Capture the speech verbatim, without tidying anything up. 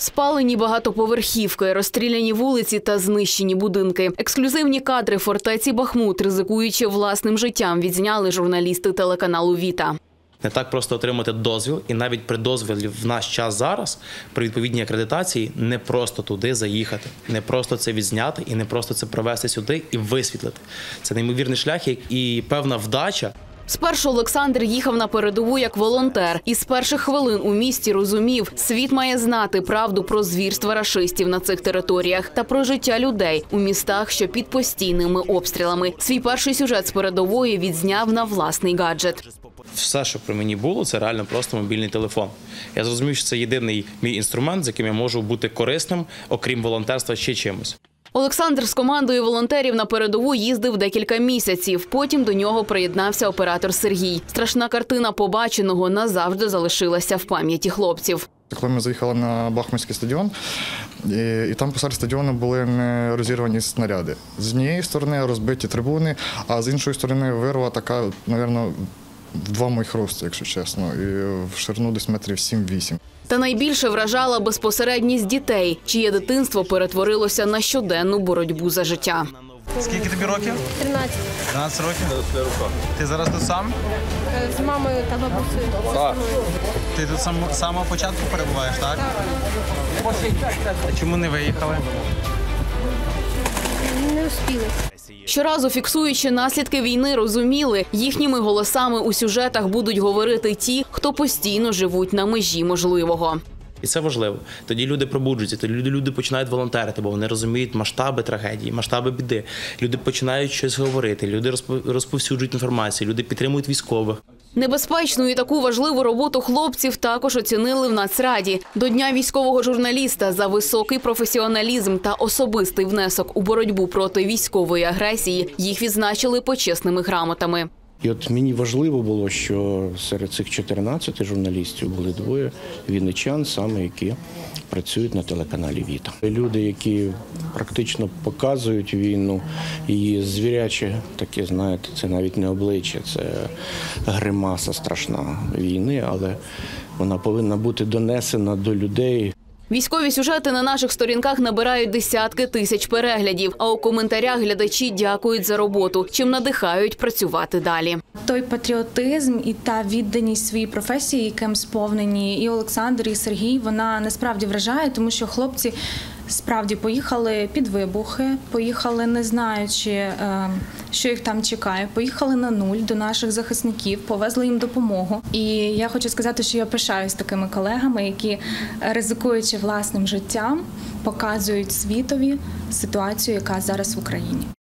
Спалені багатоповерхівки, розстріляні вулиці та знищені будинки. Ексклюзивні кадри фортеці Бахмут, ризикуючи власним життям, відзняли журналісти телеканалу «Віта». Не так просто отримати дозвіл, і навіть при дозволі в наш час зараз, при відповідній акредитації, не просто туди заїхати, не просто це відзняти і не просто це привезти сюди і висвітлити. Це неймовірний шлях і певна вдача. Спершу Олександр їхав на передову як волонтер. І з перших хвилин у місті розумів, світ має знати правду про звірства рашистів на цих територіях та про життя людей у містах, що під постійними обстрілами. Свій перший сюжет з передової відзняв на власний гаджет. Все, що при мені було, це реально просто мобільний телефон. Я зрозумів, що це єдиний мій інструмент, з яким я можу бути корисним, окрім волонтерства, ще чимось. Олександр з командою волонтерів на передову їздив декілька місяців. Потім до нього приєднався оператор Сергій. Страшна картина побаченого назавжди залишилася в пам'яті хлопців. Коли ми заїхали на Бахмутський стадіон, і, і там посеред стадіону були не розірвані снаряди. З однієї сторони розбиті трибуни, а з іншої сторони вирва така, мабуть, в два моїх росту, якщо чесно, і в ширину десь метрів сім-вісім. Та найбільше вражала безпосередність дітей, чиє дитинство перетворилося на щоденну боротьбу за життя. Скільки тобі років? тринадцять. тринадцять років? Ти зараз тут сам? З мамою та бабусею. Ти тут сам, з самого початку перебуваєш, так? Так. А чому не виїхали? Не успіли. Щоразу фіксуючи наслідки війни, розуміли, їхніми голосами у сюжетах будуть говорити ті, хто постійно живуть на межі можливого. І це важливо. Тоді люди пробуджуються, тоді люди, люди починають волонтерити, бо вони розуміють масштаби трагедії, масштаби біди. Люди починають щось говорити, люди розповсюджують інформацію, люди підтримують військових. Небезпечну і таку важливу роботу хлопців також оцінили в Нацраді. До Дня військового журналіста за високий професіоналізм та особистий внесок у боротьбу проти військової агресії їх відзначили почесними грамотами. І от мені важливо було, що серед цих чотирнадцяти журналістів були двоє вінничан, саме які працюють на телеканалі «Віта». Люди, які практично показують війну, її звіряче таке, знаєте, це навіть не обличчя, це гримаса страшна війни, але вона повинна бути донесена до людей. Військові сюжети на наших сторінках набирають десятки тисяч переглядів, а у коментарях глядачі дякують за роботу, чим надихають працювати далі. Той патріотизм і та відданість своїй професії, яким сповнені і Олександр, і Сергій, вона насправді вражає, тому що хлопці справді поїхали під вибухи, поїхали не знаючи, що їх там чекає, поїхали на нуль до наших захисників, повезли їм допомогу. І я хочу сказати, що я пишаюсь такими колегами, які, ризикуючи власним життям, показують світові ситуацію, яка зараз в Україні.